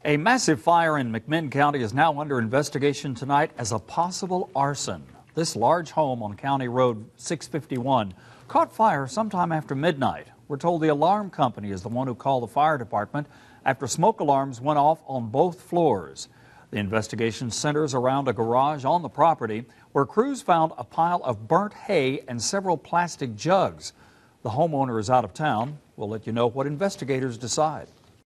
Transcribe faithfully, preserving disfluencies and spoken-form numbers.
A massive fire in McMinn County is now under investigation tonight as a possible arson. This large home on County Road six fifty-one caught fire sometime after midnight. We're told the alarm company is the one who called the fire department after smoke alarms went off on both floors. The investigation centers around a garage on the property where crews found a pile of burnt hay and several plastic jugs. The homeowner is out of town. We'll let you know what investigators decide.